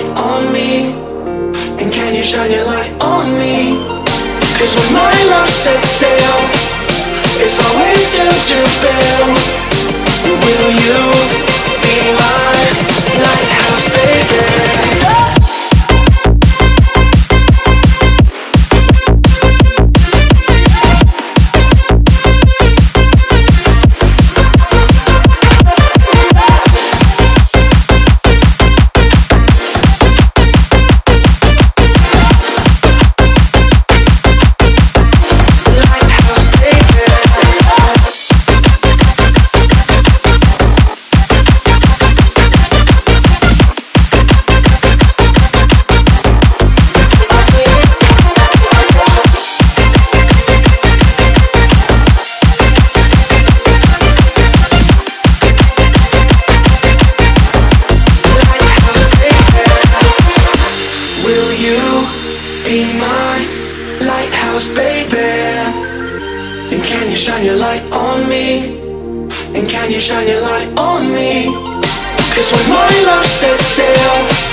on me? And can you shine your light on me? 'Cause when my love sets sail, it's always doomed to fail. Will you be my lighthouse, baby? Be my lighthouse, baby. And can you shine your light on me? And can you shine your light on me? 'Cause when my love sets sail,